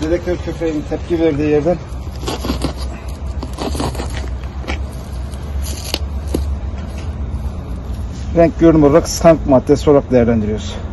dedektör köpeğinin tepki verdiği yerden renk görünüm olarak skunk maddesi olarak değerlendiriyoruz.